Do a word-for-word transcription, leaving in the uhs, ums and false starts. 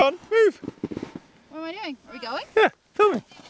on, move. What am I doing? Are we going? Yeah, filming.